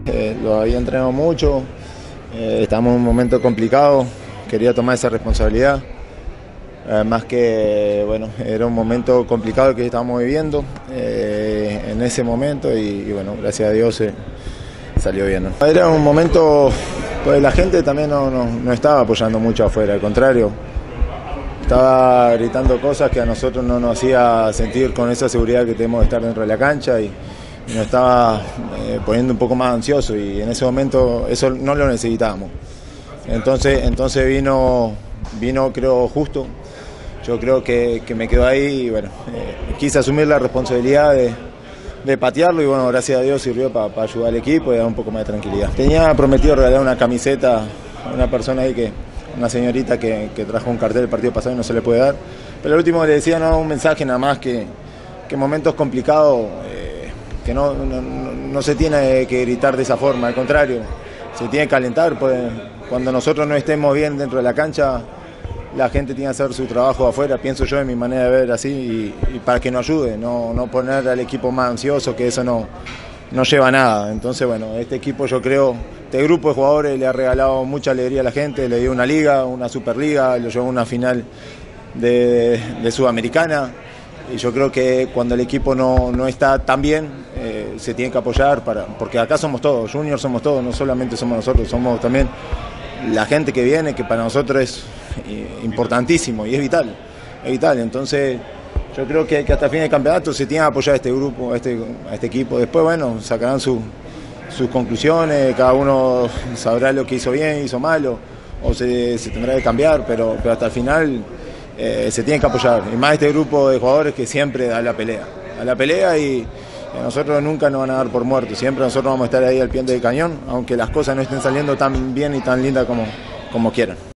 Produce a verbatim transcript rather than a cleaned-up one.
Eh, lo había entrenado mucho, eh, estábamos en un momento complicado, quería tomar esa responsabilidad. Además que, bueno, era un momento complicado que estábamos viviendo eh, en ese momento y, y, bueno, gracias a Dios eh, salió bien, ¿no? Era un momento, pues la gente también no, no, no estaba apoyando mucho afuera, al contrario, estaba gritando cosas que a nosotros no nos hacía sentir con esa seguridad que tenemos de estar dentro de la cancha y, y nos estaba eh, poniendo un poco más ansioso y en ese momento eso no lo necesitábamos. Entonces, entonces vino, vino creo justo. Yo creo que, que me quedo ahí y bueno, eh, quise asumir la responsabilidad de, de patearlo y bueno, gracias a Dios sirvió para pa ayudar al equipo y dar un poco más de tranquilidad. Tenía prometido regalar una camiseta a una persona ahí, que una señorita que, que trajo un cartel del partido pasado y no se le puede dar, pero el último le decía no, un mensaje nada más que, que en momentos complicados eh, que no, no, no se tiene que gritar de esa forma, al contrario, se tiene que calentar, pues, cuando nosotros no estemos bien dentro de la cancha, la gente tiene que hacer su trabajo afuera, pienso yo en mi manera de ver así, y, y para que nos ayude, no, no poner al equipo más ansioso, que eso no, no lleva a nada. Entonces, bueno, este equipo yo creo, este grupo de jugadores le ha regalado mucha alegría a la gente, le dio una liga, una superliga, lo llevó a una final de, de Sudamericana, y yo creo que cuando el equipo no, no está tan bien, eh, se tiene que apoyar, para, porque acá somos todos, juniors somos todos, no solamente somos nosotros, somos también la gente que viene, que para nosotros es importantísimo y es vital, es vital. Entonces yo creo que, que hasta el fin del campeonato se tiene que apoyar a este grupo, a este, a este equipo. Después, bueno, sacarán su, sus conclusiones, cada uno sabrá lo que hizo bien, hizo mal, o, o se, se tendrá que cambiar, pero, pero hasta el final eh, se tiene que apoyar. Y más este grupo de jugadores que siempre da la pelea, a la pelea y a nosotros nunca nos van a dar por muertos, siempre nosotros vamos a estar ahí al pie del cañón, aunque las cosas no estén saliendo tan bien y tan lindas como, como quieran.